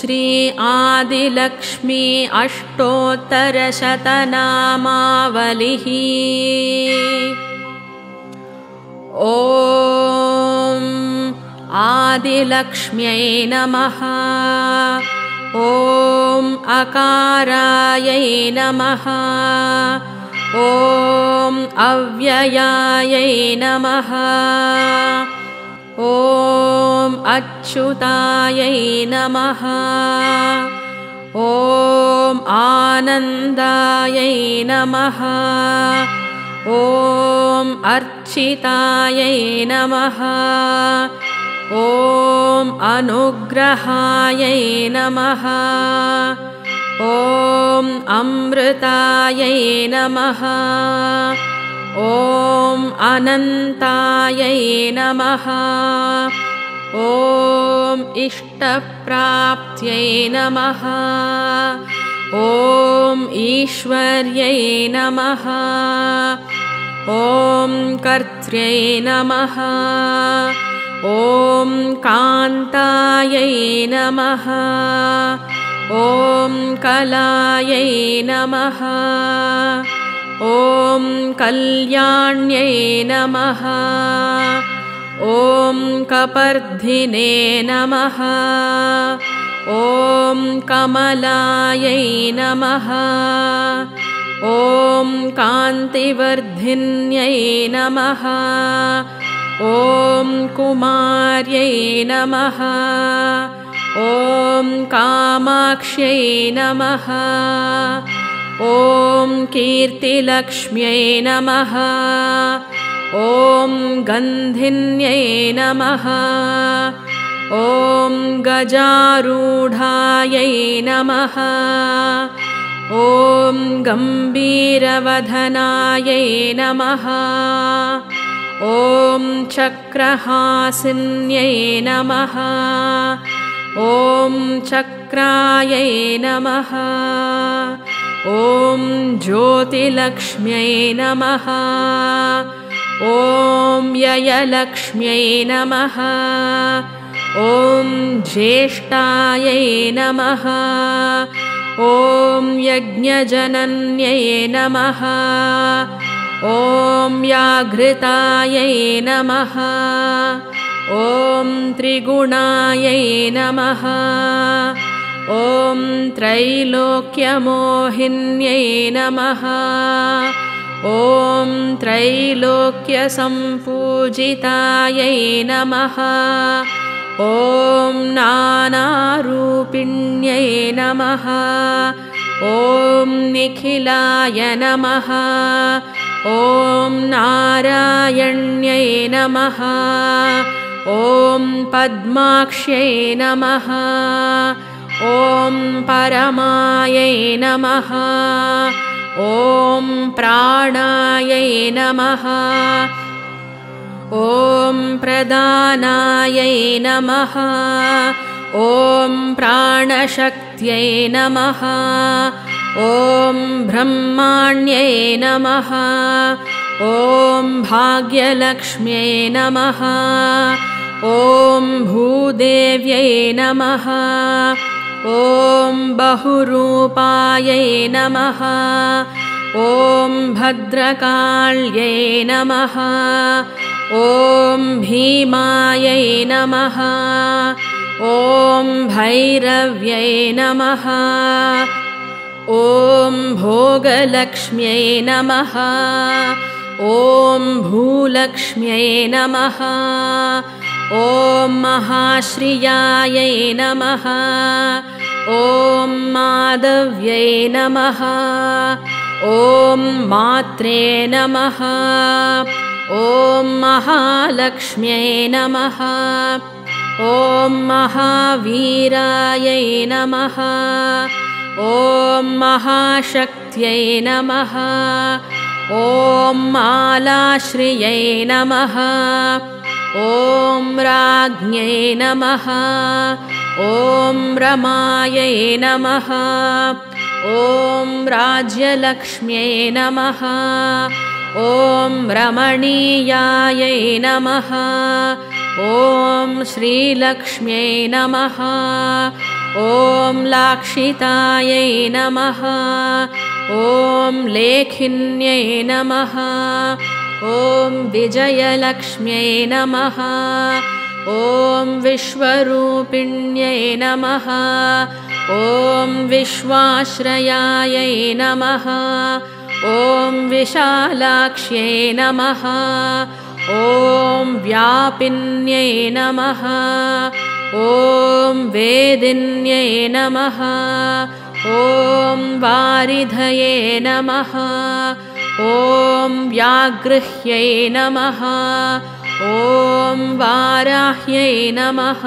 श्री आदिलक्ष्मी अष्टोत्तरशतनामावलिः। ॐ आदिलक्ष्म्यै नमः। ॐ अकारायै नमः। ॐ अव्ययायै नमः। ॐ अच्युतायै नमः। ॐ आनन्दायै नमः। ॐ अर्चितायै नमः। ॐ अनुग्रहायै नमः। ॐ अमृतायै नमः। ॐ अनन्तायै नमः। ॐ इष्टप्राप्त्यै नमः। ॐ ईश्वर्यै नमः। ॐ कर्त्र्यै नमः। ॐ कान्तायै नमः। ॐ कलायै नमः। ॐ कल्याण्यै नमः। ॐ कपर्धिने नमः। ॐ कमलायै नमः। ॐ कान्तिवर्धिन्यै नमः। ॐ कुमार्यै नमः। ॐ कामाक्ष्यै नमः। ॐ कीर्तिलक्ष्म्यै नमः। ॐ गन्धिन्यै नमः। ॐ गजारूढायै नमः। ॐ गम्भीरवदनायै नमः। ॐ चक्रहासिन्यै नमः। ॐ चक्रायै नमः। ॐ ज्योतिलक्ष्म्यै नमः। ॐ ययलक्ष्म्यै नमः। ॐ ज्येष्ठायै नमः। ॐ यज्ञजनन्यै नमः। ॐ याघृतायै नमः। ॐ त्रिगुणायै नमः। ॐ त्रैलोक्यमोहिन्यै नमः। ॐ त्रैलोक्यसम्पूजितायै नमः। ॐ नानारूपिण्यै नमः। ॐ निखिलाय नमः। ॐ नारायण्यै नमः। ॐ पद्माक्ष्यै नमः। ॐ परमायै नमः। ॐ प्राणायै नमः। ॐ प्रदानायै नमः। ॐ प्राणशक्त्यै नमः। ॐ ब्रह्माण्यै नमः। ॐ भाग्यलक्ष्म्यै नमः। ॐ भूदेव्यै नमः। ॐ बहुरूपायै नमः। ॐ भद्रकाल्यै नमः। ॐ भीमायै नमः। ॐ भैरव्यै नमः। ॐ भोगलक्ष्म्यै नमः। ॐ भूलक्ष्म्यै नमः। ॐ महाश्रियायै नमः। ॐ माधव्यै नमः। ॐ मात्रे नमः। ॐ महालक्ष्म्यै नमः। ॐ महावीरायै नमः। ॐ महाशक्त्यै नमः। ॐ मालाश्रियै नमः। ॐ राज्ञै नमः। ॐ रमायै नमः। ॐ राज्यलक्ष्म्यै नमः। ॐ रमणीयायै नमः। ॐ श्रीलक्ष्म्यै नमः। ॐ ॐ लाक्षितायै नमः। ॐ लेखिन्यै नमः। ॐ विजयलक्ष्म्यै नमः। ॐ विश्वरूपिण्यै नमः। ॐ विश्वाश्रयायै नमः। ॐ विशालाक्ष्यै नमः। ॐ व्यापिन्यै नमः। ॐ वेदिन्यै नमः। ॐ वारिधये नमः। ॐ व्यागृह्यै नमः। ॐ वाराह्यै नमः।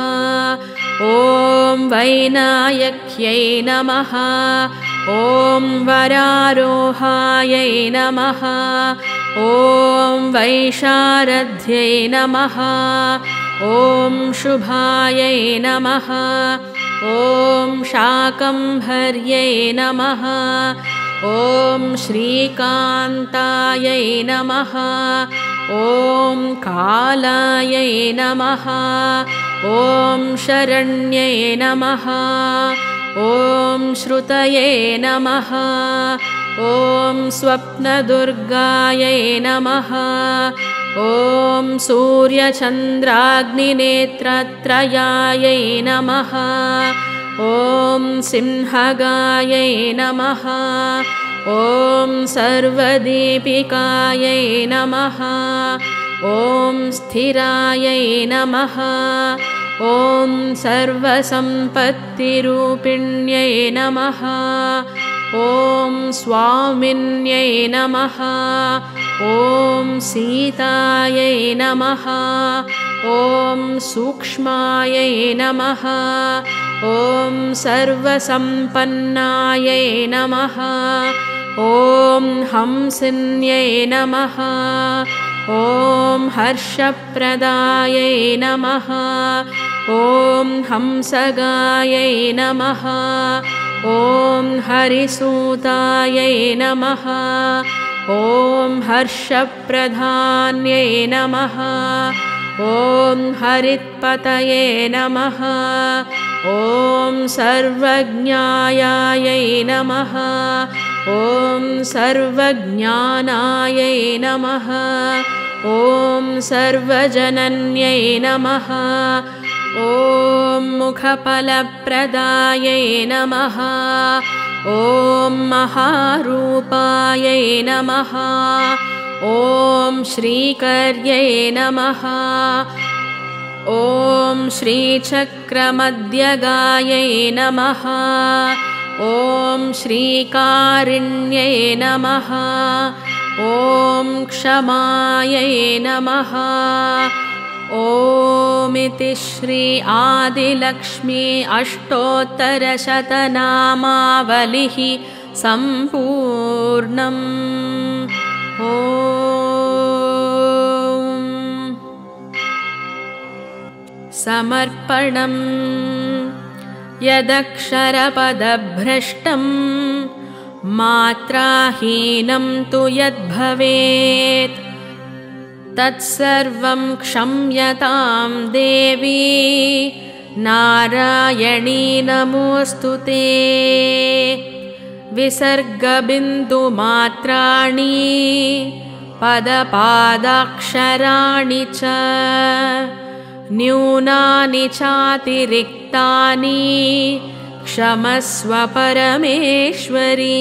ॐ वैनायक्यै नमः। ॐ वरारोहायै नमः। ॐ वैशारध्यै नमः। ॐ शुभायै नमः। ॐ शाकम्भर्यै नमः। ॐ श्रीकान्तायै नमः। ॐ कालायै नमः। ॐ शरण्यै नमः। ॐ श्रुतये नमः। ॐ स्वप्नदुर्गायै नमः। ॐ सूर्यचन्द्राग्निनेत्रत्रयायै नमः। ॐ सिंहगायै नमः। ॐ सर्वदीपिकायै नमः। ॐ स्थिरायै नमः। ॐ सर्वसम्पत्तिरूपिण्यै नमः। ॐ स्वामिन्यै नमः। ॐ सीतायै नमः। ॐ सूक्ष्मायै नमः। ॐ सर्वसम्पन्नायै नमः। ॐ हंसिन्यै नमः। ॐ हर्षप्रदायै नमः। ॐ हंसगायै नमः। ॐ हरिसूतायै नमः। ॐ हर्षप्रधान्यै नमः। ॐ हरित्पतये नमः। ॐ सर्वज्ञायायै नमः। ॐ सर्वज्ञानायै नमः। ॐ सर्वजनन्यै नमः। ॐ मुखफलप्रदायै नमः। ॐ महारूपायै नमः। ॐ श्रीकर्यै नमः। ॐ श्रीचक्रमध्यगायै नमः। ॐ श्रीकारिण्यै नमः। ॐ क्षमायै नमः। ॐ इति श्री आदिलक्ष्मी अष्टोत्तरशतनामावलिः सम्पूर्णम्। ॐ समर्पणम्। यदक्षरपदभ्रष्टं मात्राहीनं तु यद्भवेत् तत्सर्वं क्षम्यतां देवी नारायणी नमोऽस्तु ते। विसर्गबिन्दुमात्राणि पदपादाक्षराणि च न्यूनानि चातिरिक्तानि क्षमस्व परमेश्वरी।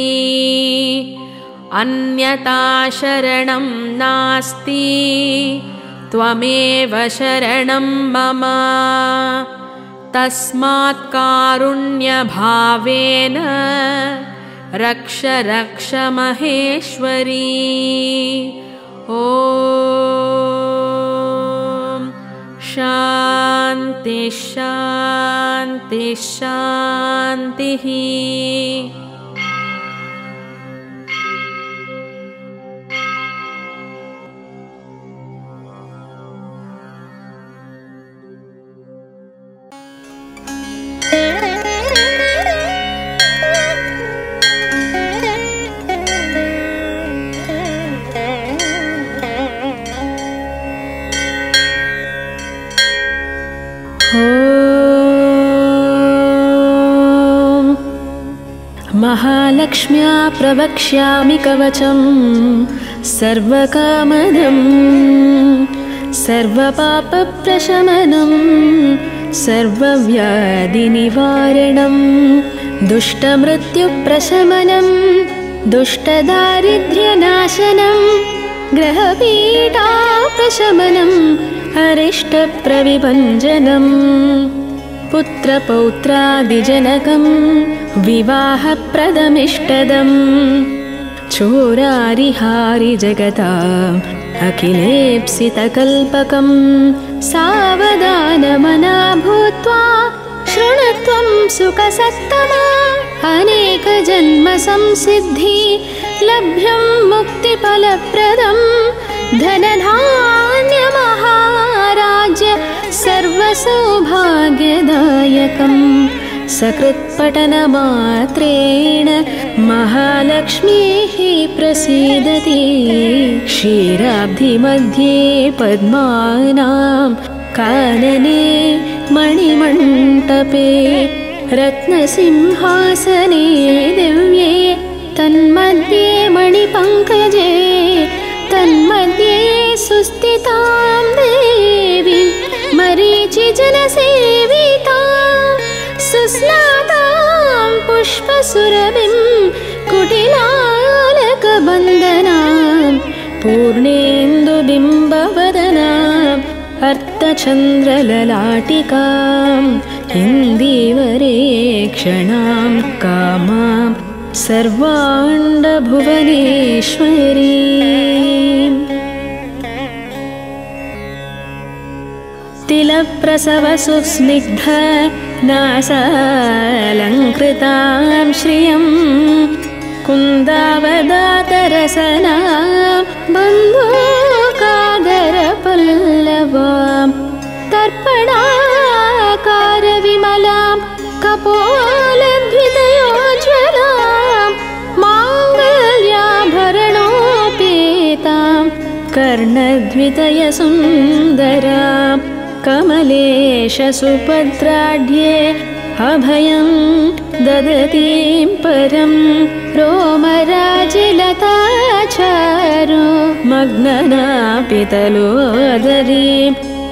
अन्यथा शरणं नास्ति त्वमेव शरणं मम। तस्मात् कारुण्यभावेन रक्ष रक्ष महेश्वरी। ॐ शान्ति शान्ति शान्तिः। महालक्ष्म्या प्रवक्ष्यामि कवचं सर्वकामदं सर्वपापप्रशमनं सर्वव्याधिनिवारणं दुष्टमृत्युप्रशमनं दुष्टदारिद्र्यनाशनं ग्रहपीडाप्रशमनम् अरिष्टप्रविभञ्जनम् पुत्रपौत्रादिजनकं विवाहप्रदमिष्टदम् चोरारिहारिजगताम् अखिलेप्सितकल्पकं सावधानमना भूत्वा शृणुत्वं सुखसत्तमा अनेकजन्मसंसिद्धि लभ्यं मुक्तिफलप्रदं धनधान्यमहाराज्य सर्वसौभाग्यदायकम् सकृत्पठनमात्रेण महालक्ष्मीः प्रसीदति क्षीराब्धिमध्ये पद्मानां कानने मणिमण्टपे रत्नसिंहासने दिव्ये तन्मध्ये मणिपङ्कजे तन्मध्ये सुस्थितां देवी मरीचिजनसेविता सुस्नातां पुष्पसुरभिं कुटिलालकबन्धनां पूर्णेन्दुबिम्बवदनाम् अर्धचन्द्रललाटिकाम् इन्दीवरेक्षणां कामां सर्वाण्डभुवनेश्वरी तिलप्रसवसुस्निग्ध नासालङ्कृतां श्रियं कुन्दावदातरसनां बन्धूकादरपल्लवां तर्पणाकारविमलां कपोलद्वितयोज्ज्वलां माङ्गल्याभरणोपेतां कर्णद्वितयसुन्दरां कमलेशसुभद्राढ्ये अभयं ददतीं परं रोमराजिलताचारु मग्ननापितलोदरीं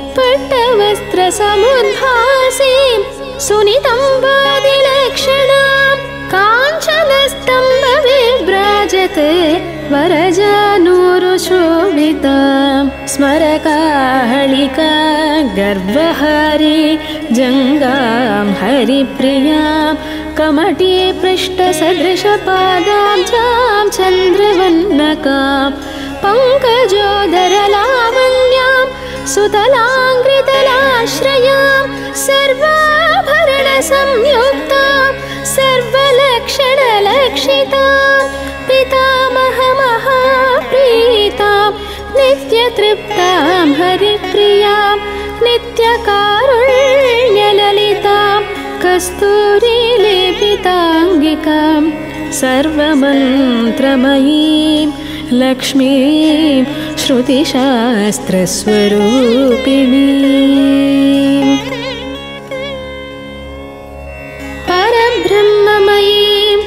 पट्टवस्त्रसमुद्भासीं सुनितम्बादिलक्षणां काञ्चनस्तम्भविभ्राजते वरजानूरुशोभितां स्मरकाहलिका गर्वहारी जङ्गां हरिप्रियां कमटे पृष्ठसदृशपादाब्जां चन्द्रवन्नकां पङ्कजोदरलावण्यां सुतलाङ्घ्रितलाश्रयां सर्वाभरणसंयुक्तां सर्वलक्षणलक्षितां पितामहमहाप्रीतां नित्यतृप्तां हरिप्रियां नित्यकारुण्यललितां कस्तूरीलेपिताङ्गिकां सर्वमन्त्रमयीं लक्ष्मीं श्रुतिशास्त्रस्वरूपिणीं परब्रह्ममयीं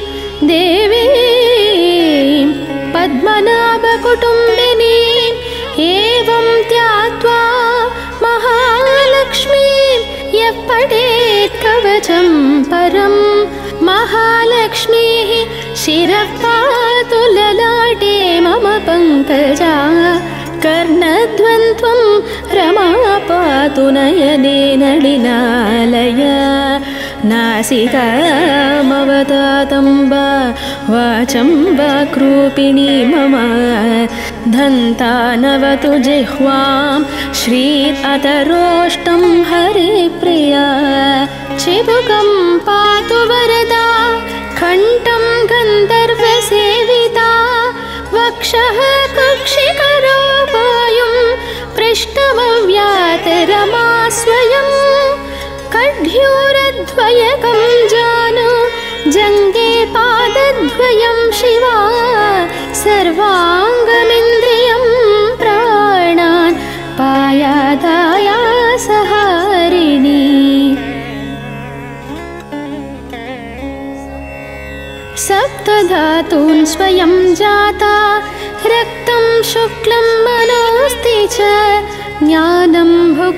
देवीं पद्मनाभकुटुम्बिनीं एवं ध्यात्वा महालक्ष्मीं यः पठेत् कवचं परं महालक्ष्मीः शिरः पातु ललाटे मम पङ्कजा कर्णध्वन्त्वं रमा पातु नयने नलिनालय नासिकामवतातम्बा वाचं वाक्रूपिणी मम दन्तानवतु जिह्वां श्री अतरोष्टं हरिप्रिया चिबुकं पातु वरदा कण्ठं गन्धर्वसेविता वक्षः कक्षिकरोपायुं पृष्ठमव्यातरमा स्वयं कढ्यूरद्वयकं जानु जङ्गे पादद्वयं शिवा सर्वाङ्गमिन्द्रियं प्राणान् पायादायासहारिणी सप्तधातून् स्वयं जाता रक्तं शुक्लं मनोऽस्ति च ज्ञानं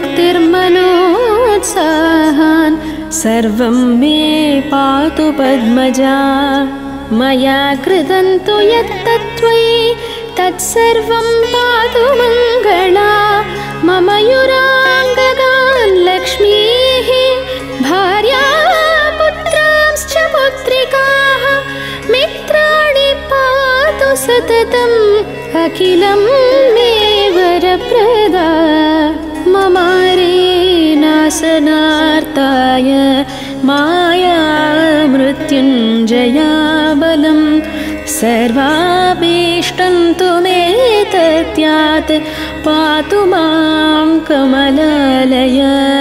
भुक्तिर्मनोत्साहान् सर्वं मे पातु पद्मजा मया कृतं तु यत्तत्त्वयि तत्सर्वं पातु मङ्गला मम युराङ्गगान् लक्ष्मीः भार्या पुत्रांश्च पुत्रिकाः मित्राणि पातु सततम् अखिलं मे वरप्रदा ममारे नाशनार्ताय माया मृत्युञ्जया बलं सर्वाभीष्टं तु मे तत्यात् पातु मां कमलालय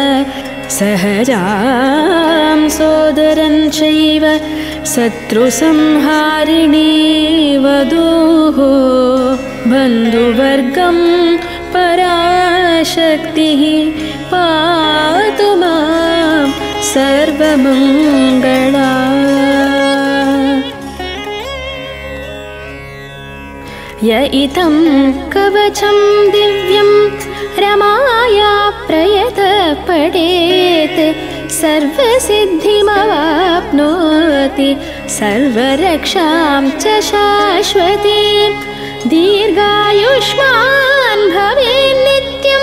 सहजां सोदरं चैव शत्रुसंहारिणी वधूः बन्धुवर्गं पराशक्तिः पातु मां सर्वमङ्गला य इतं कवचं दिव्यं रमाया प्रयत पठेत् सर्वसिद्धिमवाप्नोति सर्वरक्षां च शाश्वती दीर्घायुष्मान् भवेत् नित्यं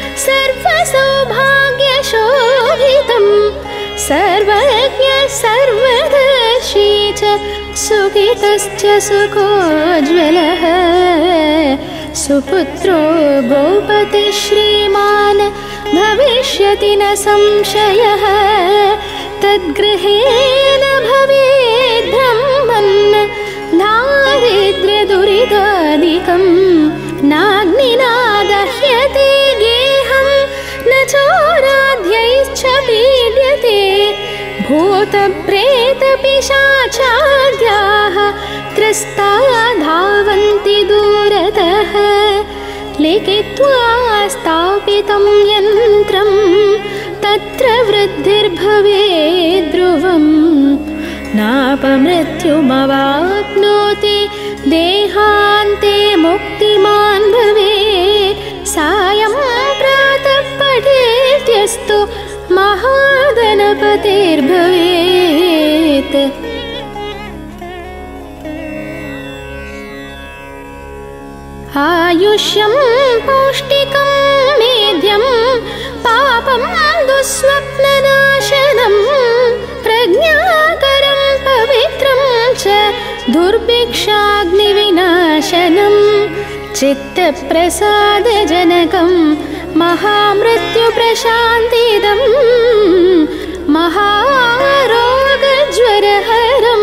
सर्वसौभाग्यशोभितं सर्वज्ञ सर्वदर्शी च सुखितश्च सुखोज्ज्वलः सुपुत्रो गोपति श्रीमान् भविष्यति न संशयः तद्गृहेण भवेत् ब्रह्मन् दारिद्र्यदुरितादिकं नाग्निना दह्यते गेहं न चोराध्यैश्च पीड्यते भूतप्रेतपिशाचाद्याः त्रस्ता धावन्ति दूरतः लिखित्वा स्थापितं यन्त्रं तत्र वृद्धिर्भवेत् ध्रुवं नापमृत्युमवाप्नोति देहान्ते मुक्तिमान् भवेत् सायं प्रातः पठेत्यस्तु महागणपतिर्भवेत् आयुष्यं पौष्टिकं मेध्यं पापं दुःस्वप्ननाशनं प्रज्ञाकरं पवित्रं च दुर्भिक्षाग्निविनाशनं चित्तप्रसादजनकं महामृत्युप्रशान्तिदं महारोगज्वरहरं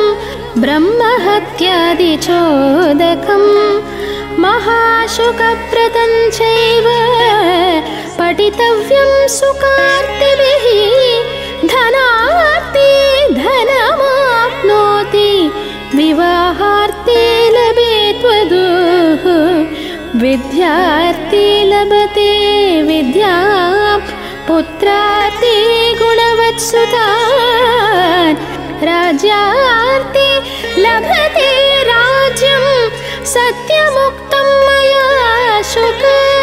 ब्रह्महत्यादिचोदकम् महाशुकप्रदं चैव पठितव्यं सुकार्तिभिः धनार्थे धनमाप्नोति विवाहार्थे लभेत् वधूः विद्यार्थे लभते विद्यां पुत्रार्थे गुणवत्सुतान् राज्यार्थे लभते राज्यं सत्यमुक्तं मया शुक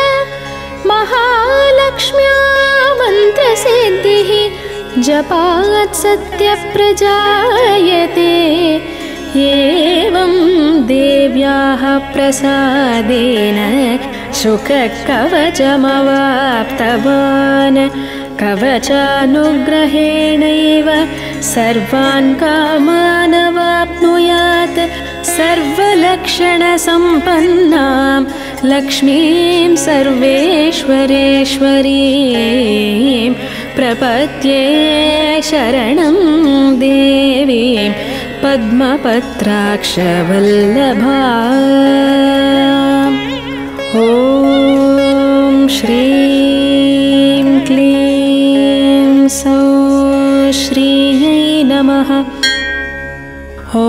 महालक्ष्म्या मन्त्रसिद्धिः जपात् सत्यप्रजायते एवं देव्याः प्रसादेन शुककवचमवाप्तवान् कवचानुग्रहेणैव सर्वान् कामानवाप्नुयात् सर्वलक्षणसम्पन्नां लक्ष्मीं सर्वेश्वरेश्वरीं प्रपद्ये शरणं देवीं पद्मपत्राक्षवल्लभाम् ॐ श्रीं क्लीं सौः श्रीयै नमः ॐ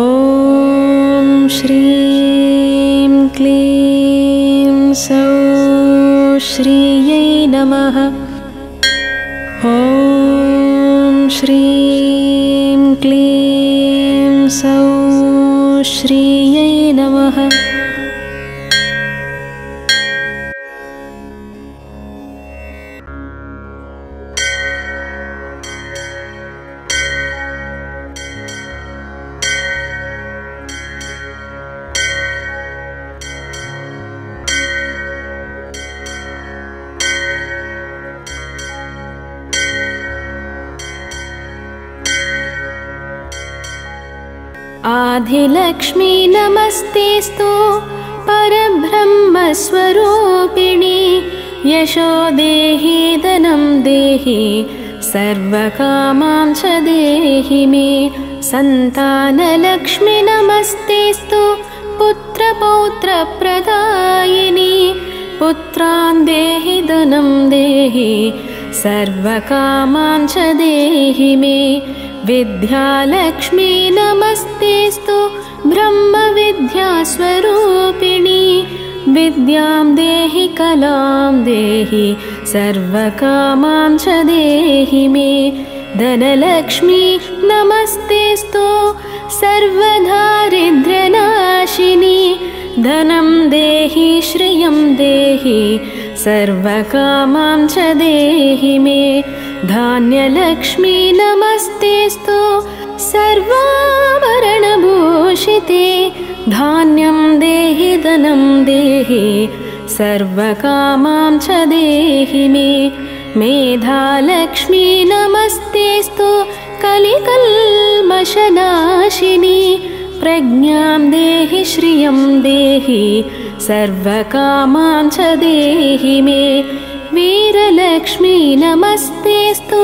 श्रीं क्लीं सौः श्रीयै नमः ॐ श्रीं क्लीं सौः श्रियै नमः। आदिलक्ष्मी नमस्तेस्तु परब्रह्मस्वरूपिणी। यशो देहि धनं देहि सर्वकामां च देहि मे। सन्तानलक्ष्मी नमस्तेस्तु पुत्रपौत्रप्रदायिनी। पुत्रान् देहि धनं देहि सर्वकामां च देहि मे। विद्यालक्ष्मी नमस्तेस्तु ब्रह्मविद्यास्वरूपिणी। विद्यां देहि कलां देहि सर्वकामां च देहि मे। धनलक्ष्मी नमस्तेस्तु सर्वदारिद्र्यनाशिनी। धनं देहि श्रियं देहि सर्वकामां च देहि मे। धान्यलक्ष्मी नमस्तेस्तु सर्वाभरणभूषिते। धान्यं देहि धनं देहि सर्वकामां च देहि मे। मेधालक्ष्मी नमस्तेस्तु कलिकल्मषनाशिनी। प्रज्ञां देहि श्रियं देहि सर्वकामां च देहि मे। वीरलक्ष्मी नमस्तेस्तु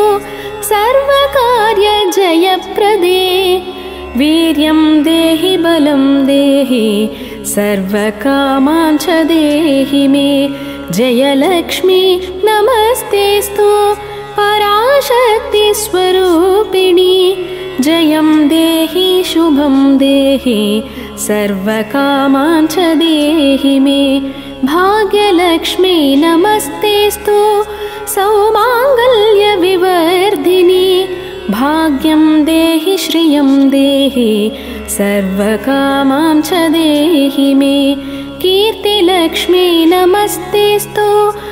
सर्वकार्यजयप्रदे। वीर्यं देहि बलं देहि सर्वकामां च देहि मे। जयलक्ष्मी नमस्तेस्तु पराशक्तिस्वरूपिणी। जयं देहि शुभं देहि सर्वकामां च देहि मे। भाग्यलक्ष्मी नमस्तेस्तु सौमाङ्गल्यविवर्धिनी। भाग्यं देहि श्रियं देहि सर्वकामां च देहि मे। कीर्तिलक्ष्मी नमस्तेस्तु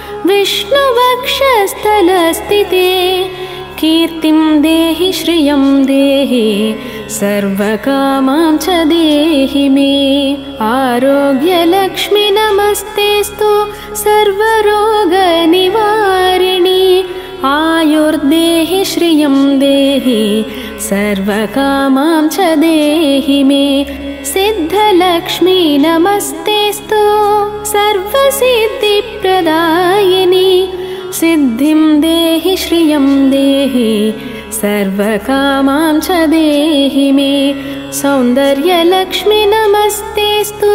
विष्णुवक्षस्थलस्थिते। कीर्तिं देहि श्रियं देहि सर्वकामां च देहि मे। आरोग्यलक्ष्मी नमस्तेस्तु सर्वरोगनिवारिणी। आयुर्देहि श्रियं देहि सर्वकामां च देहि मे। सिद्धलक्ष्मी नमस्तेस्तु सर्वसिद्धिप्रदायिनी। सिद्धिं देहि श्रियं देहि सर्वकामां च देहि मे। सौन्दर्यलक्ष्मी नमस्तेस्तु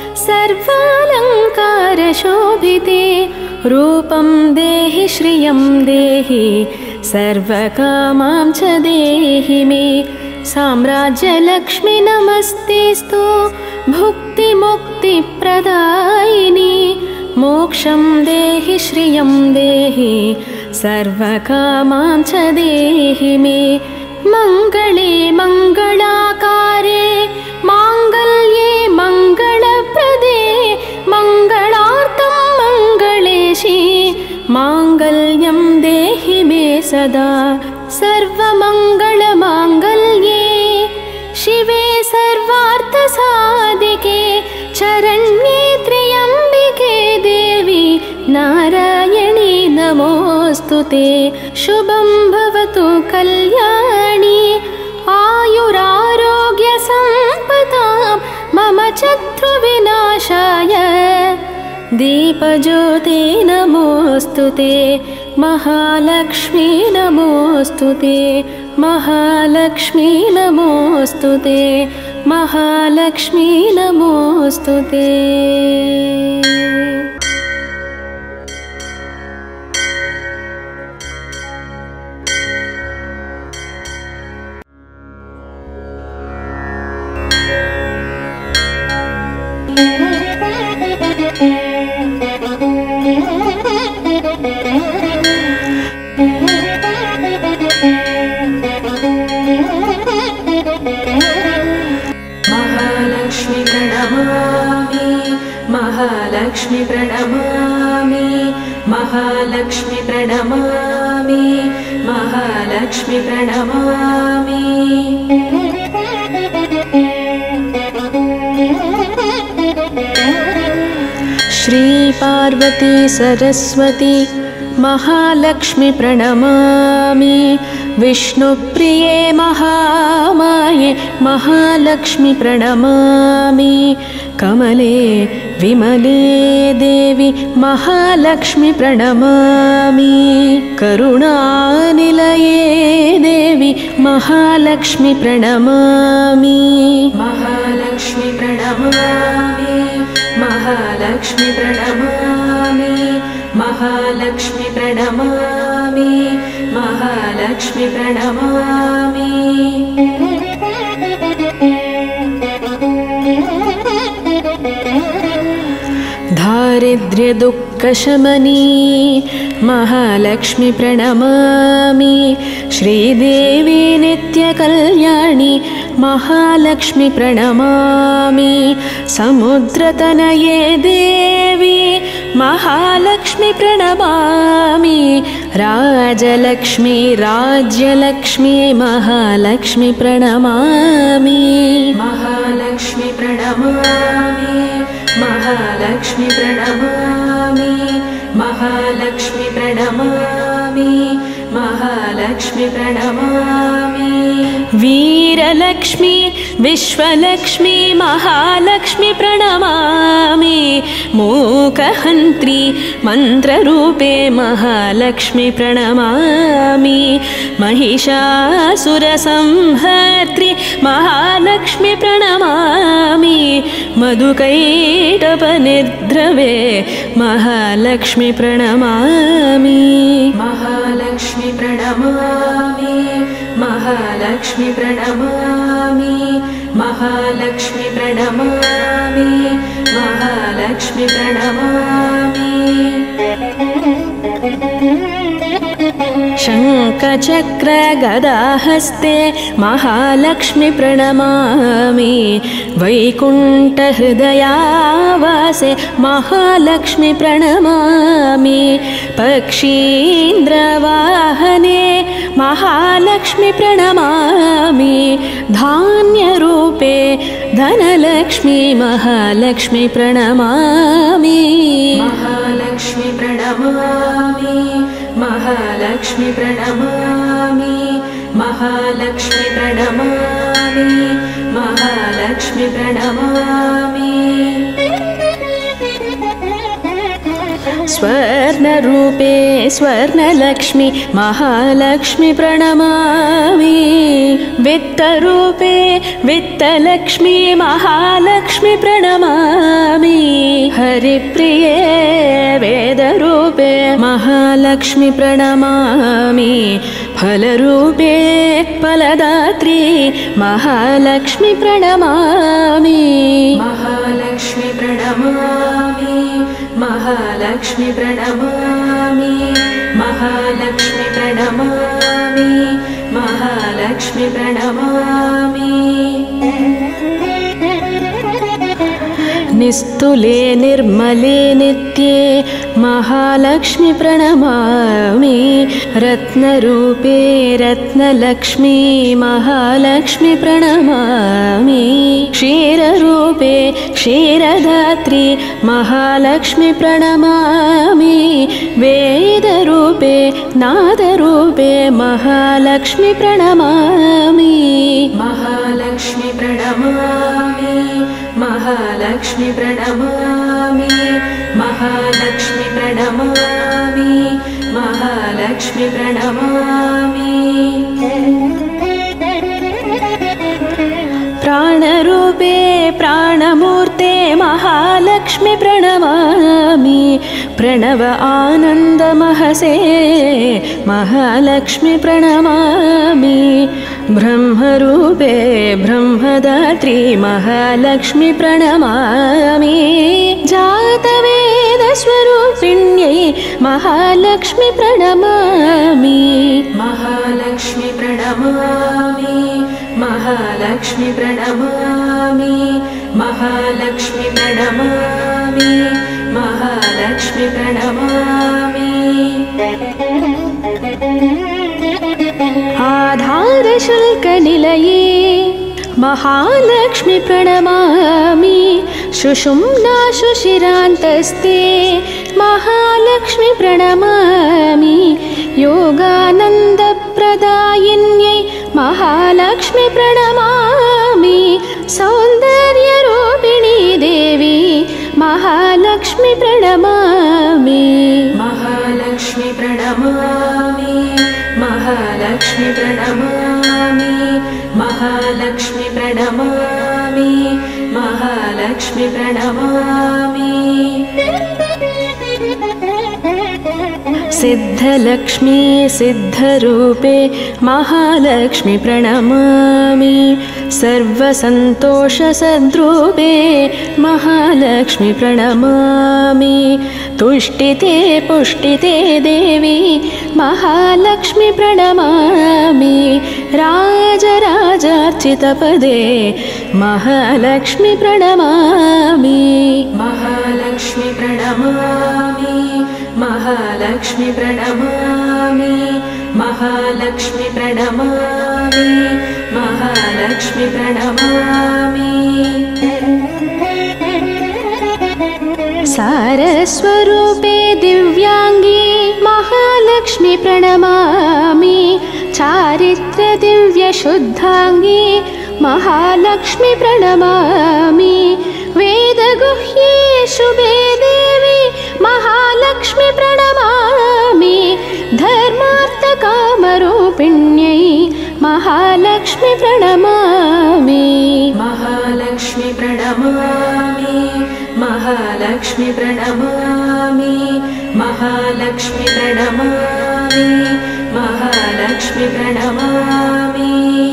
सर्वालङ्कारशोभिते। रूपं देहि श्रियं देहि सर्वकामां च देहि मे। साम्राज्यलक्ष्मी नमस्तेस्तु भुक्तिमुक्तिप्रदायिनी। मोक्षं देहि श्रियं देहि सर्वकामां च देहि मे। मङ्गले मङ्गलाकारे माङ्गल्ये मङ्गलप्रदे। मङ्गलार्थं मङ्गलेशि माङ्गल्यं देहि मे सदा। सर्वमङ्गलमाङ्गल्ये शिवे सर्वार्थसाधिके। शरण्ये त्र्यम्बिके देवी नारायणी नमोऽस्तुते। शुभं भवतु कल्याणी आयुरारोग्यसम्पदां मम शत्रुविनाशाय। दीपज्योते नमोऽस्तुते। महालक्ष्मी नमोऽस्तुते। महालक्ष्मी नमोऽस्तुते। महालक्ष्मी नमोऽस्तुते। महालक्ष्मी प्रणमामि महालक्ष्मी प्रणमामि महालक्ष्मी प्रणमामि महालक्ष्मी प्रणमामि श्री पार्वती सरस्वती महालक्ष्मी प्रणमामि विष्णुप्रिये महामाये महालक्ष्मी प्रणमामि कमले विमले देवी महालक्ष्मी प्रणमामि करुणानिलये देवी महालक्ष्मी प्रणमामि महालक्ष्मी प्रणमामि महालक्ष्मी प्रणमामि महालक्ष्मी प्रणमामि महालक्ष्मी प्रणमामि दारिद्र्य दुःखशमनी महालक्ष्मी प्रणमामि श्रीदेवी नित्यकल्याणी महालक्ष्मी प्रणमामि समुद्रतनये देवी महालक्ष्मी प्रणमामि राजलक्ष्मी राज्यलक्ष्मी महालक्ष्मी प्रणमामि महालक्ष्मी प्रणमामि महालक्ष्मी प्रणमामि महालक्ष्मी प्रणमामि महालक्ष्मी प्रणमामि वीरलक्ष्मी विश्वलक्ष्मी महालक्ष्मी प्रणमामि मूकहन्त्री मन्त्ररूपे महालक्ष्मी प्रणमामि महिषासुरसंहर्त्री महालक्ष्मी प्रणमामि मधुकैटभनिद्रवे महालक्ष्मी प्रणमामि महालक्ष्मी प्रणमामि महालक्ष्मी प्रणमामि महालक्ष्मी प्रणमामि महालक्ष्मी प्रणमामि शङ्खचक्र गदाहस्ते महालक्ष्मी प्रणमामि वैकुण्ठहृदयावासे महालक्ष्मी प्रणमामि पक्षीन्द्रवाहने महालक्ष्मी प्रणमामि धान्यरूपे धनलक्ष्मी महालक्ष्मी प्रणमामि महालक्ष्मी प्रणमामि महालक्ष्मी प्रणमामि महालक्ष्मी प्रणमामि महालक्ष्मी प्रणमामि स्वर्णरूपे स्वर्णलक्ष्मी महालक्ष्मी प्रणमामि वित्तरूपे वित्तलक्ष्मी महालक्ष्मी प्रणमामि हरिप्रिये वेदरूपे महालक्ष्मी प्रणमामि फलरूपे फलदात्री महालक्ष्मी प्रणमामि महालक्ष्मी प्रणमामि महालक्ष्मी प्रणमामि महालक्ष्मी प्रणमामि महालक्ष्मी प्रणमामि निस्तुले निर्मले नित्ये महालक्ष्मी प्रणमामि रत्नरूपे रत्नलक्ष्मी महालक्ष्मी प्रणमामि क्षीररूपे क्षीरदात्री महालक्ष्मी प्रणमामि वेदरूपे नादरूपे महालक्ष्मी प्रणमामि महालक्ष्मी प्रणमामि महालक्ष्मी प्रणमामि महालक्ष्मी प्रणमामि महालक्ष्मी प्रणमामि प्राणरूपे प्राणमूर्ते महालक्ष्मी प्रणमामि प्रणव आनन्दमहसे महालक्ष्मी प्रणमामि ब्रह्मरूपे ब्रह्मदात्री महालक्ष्मी प्रणमामि जातवेदस्वरूपिण्यै महालक्ष्मी प्रणमामि महालक्ष्मी प्रणमामि महालक्ष्मी प्रणमामि महालक्ष्मी प्रणमामि महालक्ष्मी प्रणमामि आधारशुल्कनिलये महालक्ष्मी प्रणमामि शुशुम्नाशुशिरान्तस्ते महालक्ष्मी प्रणमामि योगानन्दप्रदायिन्यै महालक्ष्मी प्रणमामि सौन्दर्यरूपिणी देवी महालक्ष्मी प्रणमामि महालक्ष्मी प्रणमामि महालक्ष्मी प्रणमामि महालक्ष्मी प्रणमामि महालक्ष्मी प्रणमामि सिद्धलक्ष्मी सिद्धरूपे महालक्ष्मी प्रणमामि सर्वसन्तोषसद्रूपे महालक्ष्मी प्रणमामि तुष्टिते पुष्टिते देवी महालक्ष्मी प्रणमामि राजराजार्चितपदे महालक्ष्मी प्रणमामि महालक्ष्मी प्रणमामि महालक्ष्मी प्रणमामि महालक्ष्मी प्रणमामि महालक्ष्मी प्रणमामि सारस्वरूपे दिव्याङ्गी महालक्ष्मी प्रणमामि चारित्रदिव्यशुद्धाङ्गी महालक्ष्मी प्रणमामि वेदगुह्ये शुभे देवी महालक्ष्मी प्रणमामि धर्मार्थकामरूपिण्यै महालक्ष्मी प्रणमामि महालक्ष्मी प्रणमामि महालक्ष्मी प्रणमामि महालक्ष्मी प्रणमामि महालक्ष्मी प्रणमामि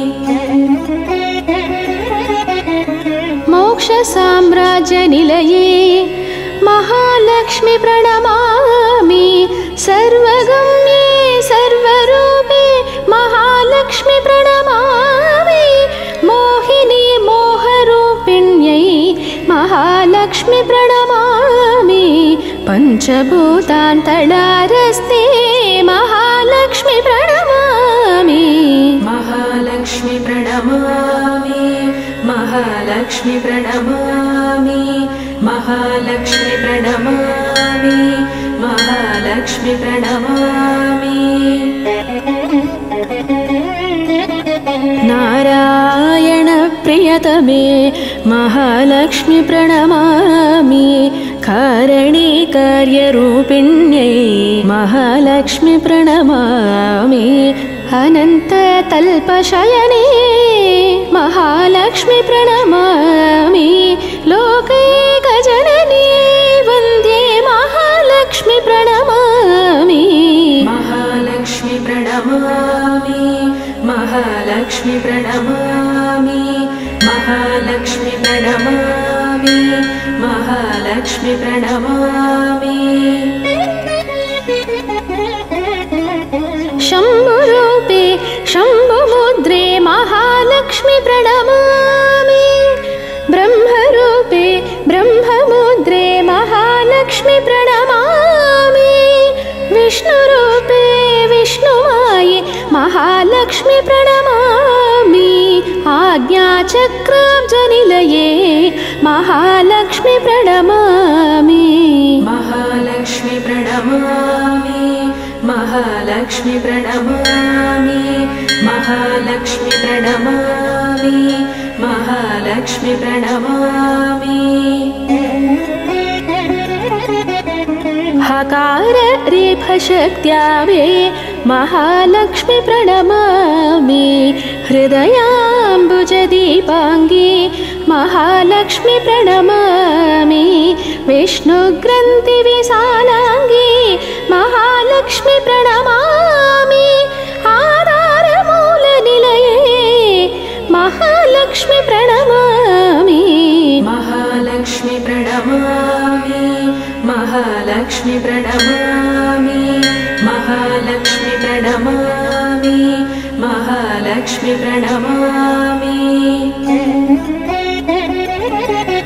मोक्षसाम्राज्यनिलये महालक्ष्मी प्रणमामि सर्वगम्ये सर्वरूपे महालक्ष्मी प्रणमामि मोहिनी मोहरूपिण्यै महालक्ष्मी प्रणमामि पञ्चभूतान्तरारस्ते महालक्ष्मी प्रणमामि महालक्ष्मी प्रणमामि महालक्ष्मी प्रणमामि महालक्ष्मी प्रणमामि महालक्ष्मी प्रणमामि नारायणप्रियतमे महालक्ष्मी प्रणमामि कारणि कार्यरूपिण्यै महालक्ष्मी प्रणमामि अनन्ततल्पशयने महालक्ष्मी प्रणमामि लोकैकजननी वन्दे महालक्ष्मी प्रणमामि महालक्ष्मी प्रणमामि महालक्ष्मी प्रणमामि महालक्ष्मी प्रणमामि महालक्ष्मी प्रणमामि शम्भुरूपे शम्भुमुद्रे महालक्ष्मी प्रणमामि ब्रह्मरूपे ब्रह्ममुद्रे महालक्ष्मी प्रणमामि विष्णुरूपे विष्णुमाये महालक्ष्मी प्रणमामि आज्ञाचक्राब्जनिलये महालक्ष्मी प्रणमामि महालक्ष्मी प्रणमामि महालक्ष्मी प्रणमामि महालक्ष्मी प्रणमामि महालक्ष्मी प्रणमामि हकार रेफशक्त्यावे महालक्ष्मी प्रणमामि हृदयाम्बुजदीपाङ्गी महालक्ष्मी प्रणमामि विष्णुग्रन्थिविशालाङ्गी महालक्ष्मी प्रणमामि आधारमूलनिलये महालक्ष्मी प्रणमामि महालक्ष्मी प्रणमामि महालक्ष्मी प्रणमामि महालक्ष्मी प्रणमामि महालक्ष्मी प्रणमामि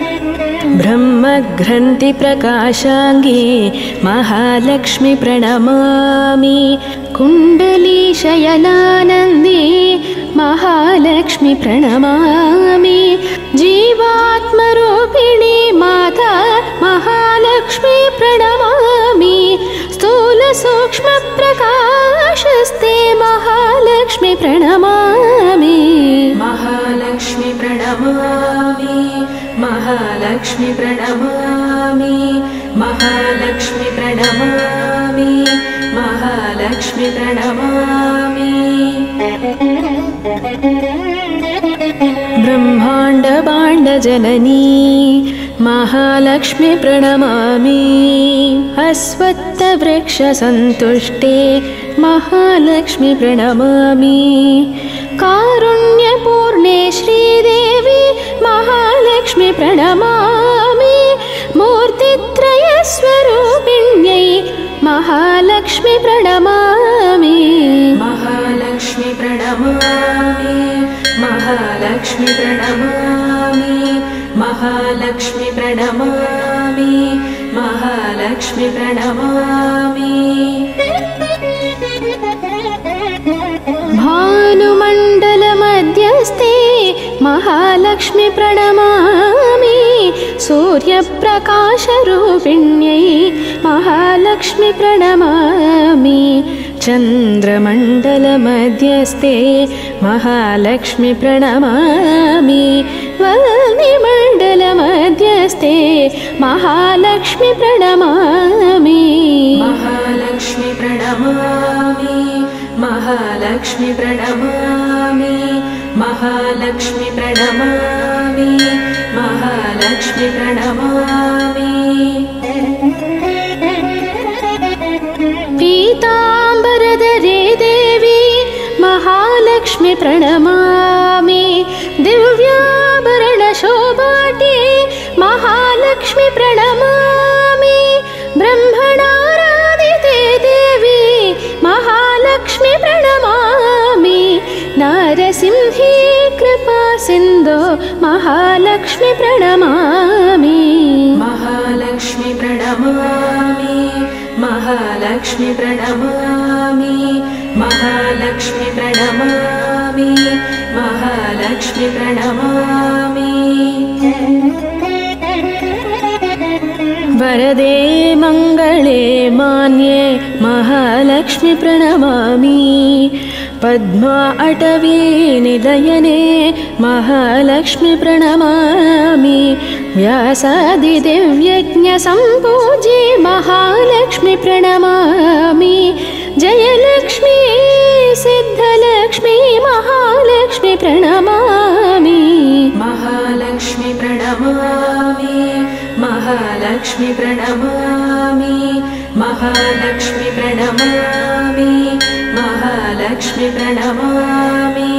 ब्रह्मग्रन्थि प्रकाशाङ्गी महालक्ष्मी प्रणमामि कुण्डली शयनानन्दी महालक्ष्मी प्रणमामि जीवात्मरूपिणी माता महालक्ष्मी प्रणमामि स्थूल सूक्ष्म प्रकाशस्ते महालक्ष्मी प्रणमामि महालक्ष्मी प्रणमामि महालक्ष्मी प्रणमामि महालक्ष्मी प्रणमामि महालक्ष्मी प्रणमामि ब्रह्माण्ड बाण्ड जननी महालक्ष्मी प्रणमामि अश्वत्थ वृक्ष सन्तुष्टे महालक्ष्मी प्रणमामि कारुण्यपूर्णे श्रीदेवी महालक्ष्मी प्रणमामि मूर्तित्रयस्वरूपिण्यै महालक्ष्मी प्रणमामि महालक्ष्मी प्रणमामि महालक्ष्मी प्रणमामि महालक्ष्मी प्रणमामि महालक्ष्मी प्रणमामि भानुमण्डलमध्यस्थे महालक्ष्मी प्रणमामि सूर्यप्रकाशरूपिण्यै महालक्ष्मी प्रणमामि चन्द्रमण्डलमध्यस्थे महालक्ष्मी प्रणमामि वह्निमण्डलमध्यस्थे महालक्ष्मी प्रणमामि महालक्ष्मी प्रणमामि महालक्ष्मी प्रणमामि महालक्ष्मी प्रणमामि महालक्ष्मी प्रणमामि पीताम्बरधरे देवी महालक्ष्मी प्रणमामि दिव्याभरणशोभाटे महालक्ष्मी प्रणमामि ब्रह्मणाराधिते देवी महालक्ष्मी प्रणमामि नारसिंही कृपा सिन्धो महालक्ष्मी प्रणमामि महालक्ष्मी प्रणमामि महालक्ष्मी प्रणमामि महालक्ष्मी प्रणमामि महालक्ष्मी प्रणमामि वरदे मङ्गले मान्ये महालक्ष्मि प्रणमामि पद्मा अटवी निलयने महालक्ष्मी प्रणमामि व्यासादिदिव्यज्ञ सम्पूज्ये महालक्ष्मी प्रणमामि जयलक्ष्मी सिद्धलक्ष्मी महालक्ष्मी प्रणमामि महालक्ष्मी प्रणमामि महालक्ष्मी प्रणमामि महालक्ष्मी प्रणमामि महालक्ष्मी प्रणमामि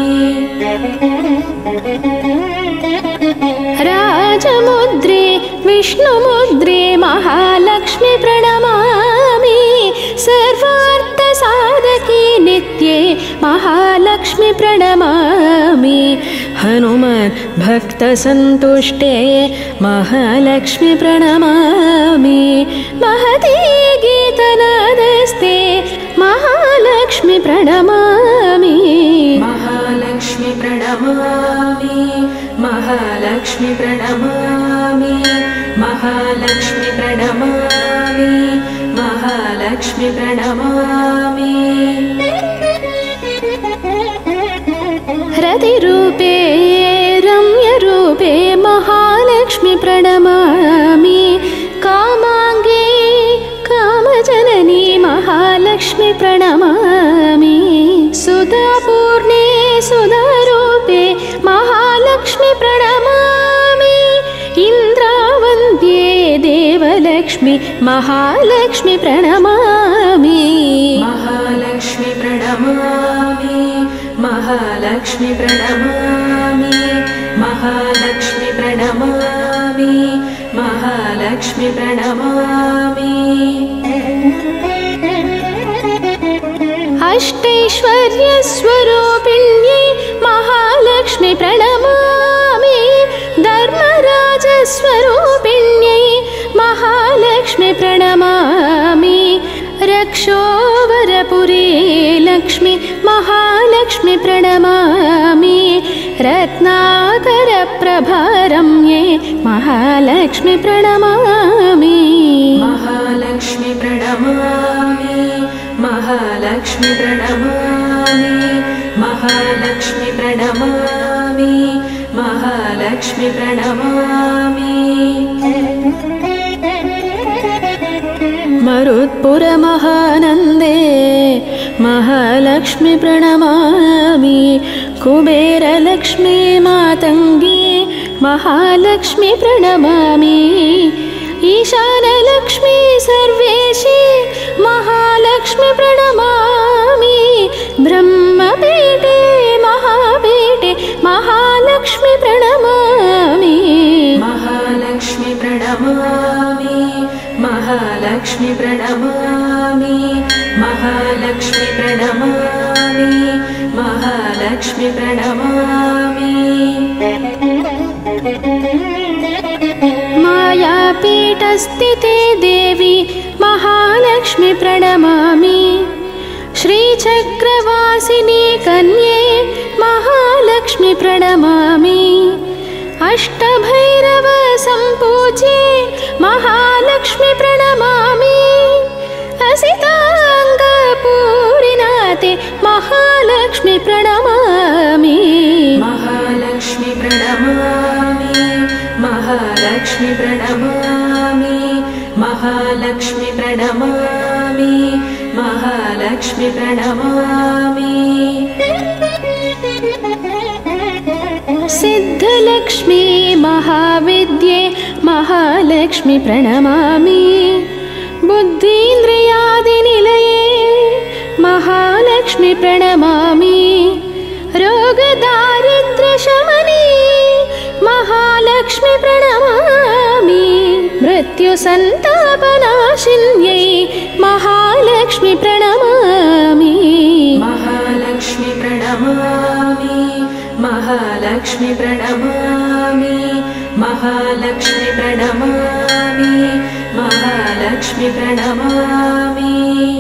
राजमुद्रे विष्णुमुद्रे महालक्ष्मी प्रणमामि सर्वार्थसाधके नित्ये महालक्ष्मी प्रणमामि हनुमत् भक्तसन्तुष्टे महालक्ष्मी प्रणमामि महती गीतनादस्ते महालक्ष्मी प्रणमामि महालक्ष्मी प्रणमामि महालक्ष्मी प्रणमामि महालक्ष्मी प्रणमामि महालक्ष्मी प्रणमामि रतिरूपे रम्यरूपे महालक्ष्मी प्रणमामि कामाङ्गे कामजननी महालक्ष्मी प्रणमामि सुधापूर्णे सुधारूपे महालक्ष्मी प्रणमामि इन्द्रावन्द्ये देवलक्ष्मी महालक्ष्मी प्रणमामि महालक्ष्मी प्रणमामि महालक्ष्मी प्रणमामि महालक्ष्मी प्रणमामि महालक्ष्मी प्रणमामि अष्टैश्वर्यस्वरूपिण्यै महालक्ष्मी प्रणमामि धर्मराजस्वरूपिण्यै महालक्ष्मी प्रणमामि रत्नाकरप्रभारम्ये महालक्ष्मी प्रणमामि महालक्ष्मी प्रणमामि महालक्ष्मी प्रणमामि महालक्ष्मी प्रणमामि महालक्ष्मी प्रणमामि मरुत्पुरमहानन्दे महालक्ष्मी प्रणमामि कुबेरलक्ष्मी मातङ्गी महालक्ष्मी प्रणमामि ईशानलक्ष्मी सर्वेशी महालक्ष्मी प्रणमामि ब्रह्मपीठे महापीठे महालक्ष्मी प्रणमामि महालक्ष्मी प्रणमामि महालक्ष्मी प्रणमामि महालक्ष्मी प्रणमामि महालक्ष्मी प्रणमामि मायापीठस्थिते देवी महालक्ष्मी प्रणमामि श्रीचक्रवासिनी कन्ये महालक्ष्मी प्रणमामि अष्टभैरव सम्पूज्ये महालक्ष्मी प्रणमामि असिताङ्गपूरिनाथे महालक्ष्मी प्रणमामि महालक्ष्मी प्रणमामि महालक्ष्मी प्रणमामि महालक्ष्मी प्रणमामि महालक्ष्मी प्रणमामि सिद्धलक्ष्मी महाविद्ये महालक्ष्मी प्रणमामि बुद्धीन्द्रियादिनिलये महालक्ष्मी प्रणमामि रोगदारिद्र्यशमने महालक्ष्मी प्रणमामि मृत्युसन्तापनाशिन्यै महालक्ष्मी प्रणमामि महालक्ष्मी प्रणमामि महालक्ष्मी प्रणमामि महालक्ष्मी प्रणमामि महालक्ष्मी प्रणमामि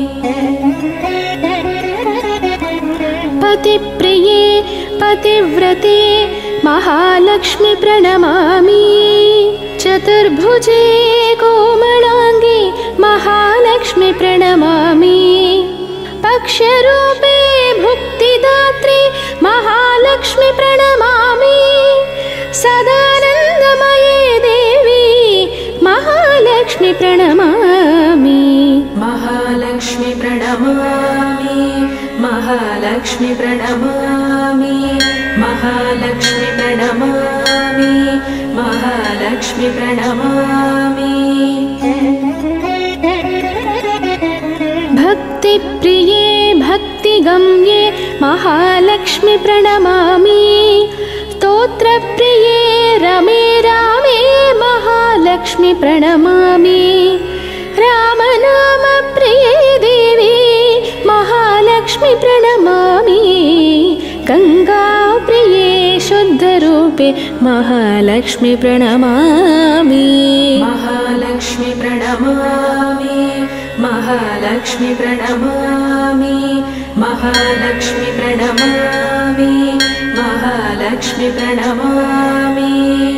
पतिप्रिये पतिव्रते महालक्ष्मी प्रणमामि चतुर्भुजे कोमलाङ्गे महालक्ष्मी प्रणमामि पक्षरूपे भुक्तिदात्रे महालक्ष्मी प्रणमामि सदानन्दमये देवी महालक्ष्मी प्रणमामि महालक्ष्मी प्रणमामि महालक्ष्मी प्रणमामि महालक्ष्मी प्रणमामि महालक्ष्मी प्रणमामि भक्तिप्रिये भक्तिगम्ये महालक्ष्मी प्रणमामि स्तोत्रप्रिये रमे रामे महालक्ष्मी प्रणमामि रामनामप्रिये देवी महालक्ष्मी प्रणमामि गङ्गाप्रिये शुद्धरूपे महालक्ष्मी प्रणमामि महालक्ष्मी प्रणमामि महालक्ष्मी प्रणमामि महालक्ष्मी प्रणमामि महालक्ष्मी प्रणमामि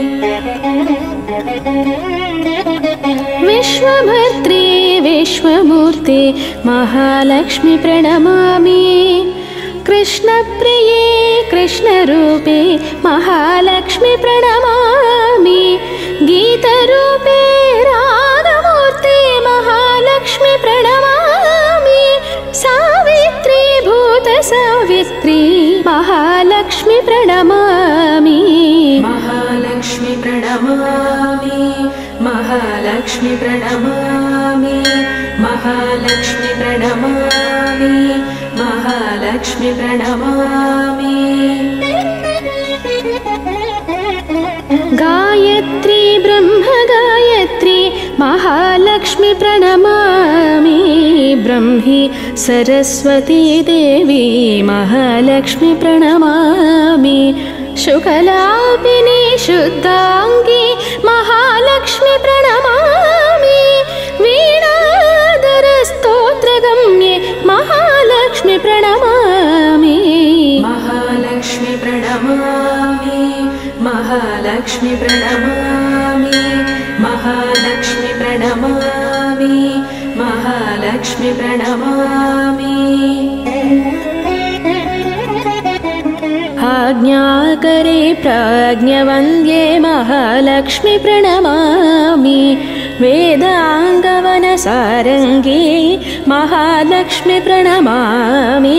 विश्वभर्त्रे विश्वमूर्ते महालक्ष्मी प्रणमामि कृष्णप्रिये कृष्णरूपे महालक्ष्मी प्रणमामि गीतरूपे रागमूर्ते महालक्ष्मी प्रणमामि सावित्री भूतसावित्री महालक्ष्मी प्रणमामि महालक्ष्मी प्रणमामि महालक्ष्मी प्रणमामि महालक्ष्मी प्रणमामि महालक्ष्मी प्रणमामि गायत्री ब्रह्म गायत्री महालक्ष्मी प्रणमामि ब्रह्मी सरस्वती देवी महालक्ष्मी प्रणमामि शुकलापिनी शुद्धांगी महालक्ष्मी प्रणमामि वीणाधर स्तोत्रगम्ये महालक्ष्मी प्रणमामि महालक्ष्मी प्रणमामि महालक्ष्मी प्रणमामि महालक्ष्मी प्रणमामि आज्ञाकरे प्राज्ञवन्द्ये महालक्ष्मी प्रणमामि वेदाङ्गवनसारङ्गी महालक्ष्मी प्रणमामि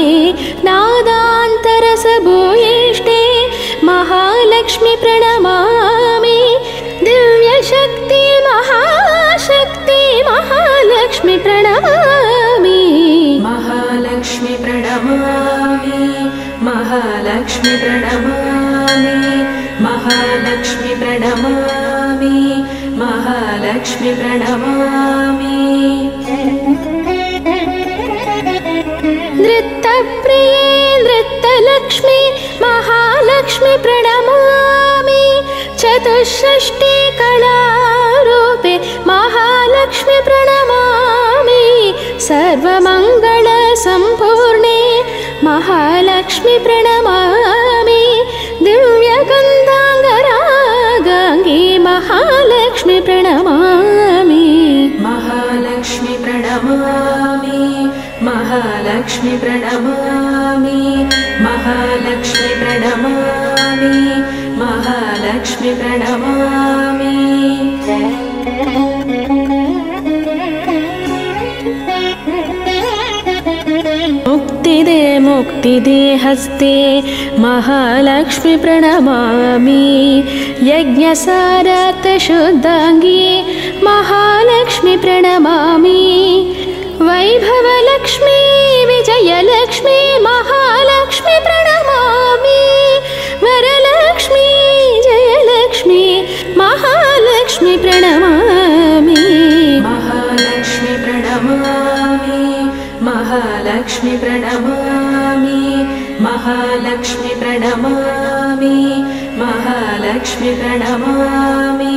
नादान्तरसभूयिष्ठे महालक्ष्मी प्रणमामि दिव्यशक्ति महाशक्ति महालक्ष्मी प्रणमामि महालक्ष्मी प्रणमामि महालक्ष्मी प्रणमामि महालक्ष्मी प्रणमामि महालक्ष्मी प्रणमामि नृत्यप्रिये नृत्यलक्ष्मी महालक्ष्मी प्रणमामि चतुष्षष्टि कलारूपे महालक्ष्मी प्रणमामि सर्वमङ्गलसम्पूर्णे महालक्ष्मी प्रणमामि दिव्यगन्धाङ्गरागाङ्गी महालक्ष्मी प्रणमामि महालक्ष्मी प्रणमामि महालक्ष्मी प्रणमामि महालक्ष्मी प्रणमामि महालक्ष्मी प्रणमामि मुक्तिदे हस्ते महालक्ष्मी प्रणमामि यज्ञसारार्थशुद्धाङ्गी महालक्ष्मी प्रणमामि वैभवलक्ष्मी विजयलक्ष्मी महालक्ष्मी प्रणमामि वरलक्ष्मी जयलक्ष्मी महालक्ष्मी प्रणमामि महालक्ष्मी प्रणमामि महालक्ष्मी प्रणमामि महालक्ष्मी प्रणमामि महालक्ष्मी प्रणमामि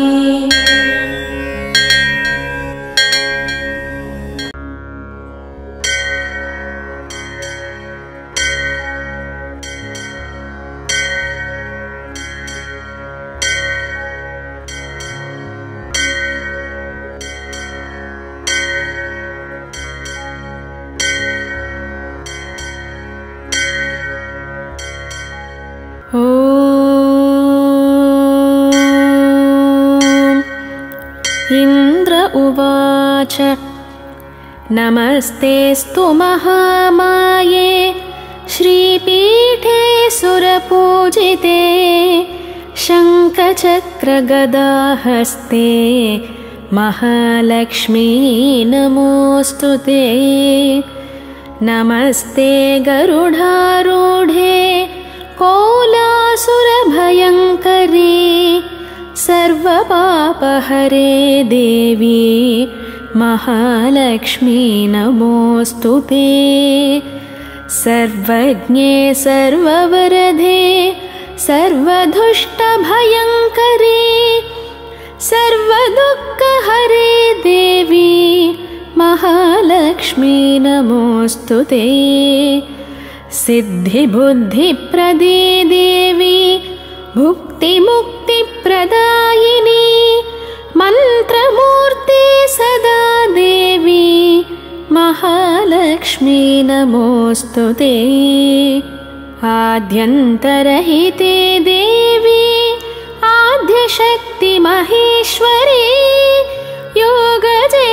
इन्द्र उवाच नमस्तेऽस्तु महामाये श्रीपीठे सुरपूजिते शङ्खचक्रगदाहस्ते महालक्ष्मी नमोऽस्तु ते नमस्ते गरुडारूढे कोलासुरभयङ्करी सर्वपापहरे देवी महालक्ष्मी नमोऽस्तु ते सर्वज्ञे सर्ववरदे सर्वदुष्टभयङ्करी सर्वदुःखहरे देवी महालक्ष्मी नमोऽस्तु ते सिद्धिबुद्धिप्रदे देवी भुक्तिमुक्तिप्रदायिनी मन्त्रमूर्ते सदा देवी महालक्ष्मी नमोऽस्तु ते आद्यन्तरहिते देवी आद्यशक्ति महेश्वरी योगजे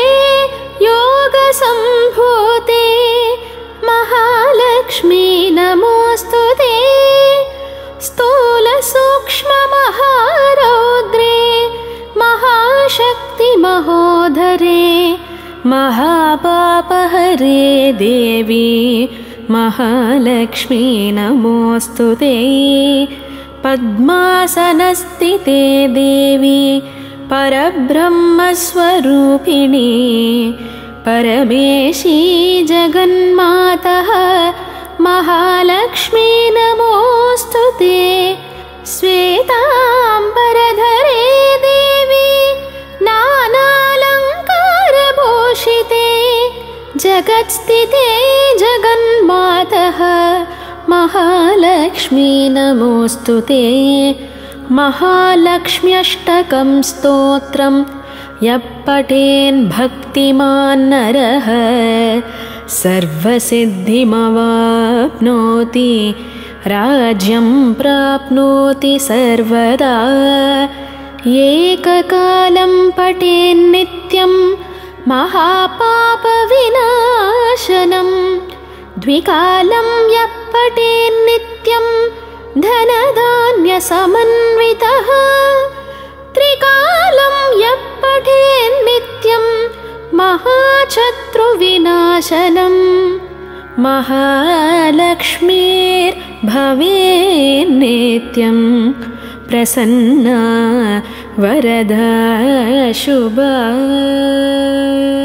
योगसम्भूते महालक्ष्मी नमोऽस्तु ते स्थूलसूक्ष्ममहारौद्रे महाशक्ति महोदरे महापापहरे देवी महालक्ष्मी नमोऽस्तु ते पद्मासनस्थिते देवी परब्रह्मस्वरूपिणी परमेशी जगन्मातः महालक्ष्मी नमोऽस्तु ते श्वेताम्बरधरे देवी नानालङ्कारभूषिते जगत्स्थिते जगन्मातः महालक्ष्मी नमोऽस्तु ते महालक्ष्म्यष्टकं स्तोत्रं यः पठेन् भक्तिमान् नरः सर्वसिद्धिमवाप्नोति राज्यं प्राप्नोति सर्वदा। एककालं पठेन्नित्यं महापापविनाशनं द्विकालं यः पठेन्नित्यं धनधान्यसमन्वितः त्रिकालं यः पठेन्नित्यं महाशत्रुविनाशनं महालक्ष्मीर्भवेन्नित्यं प्रसन्ना वरदा शुभा।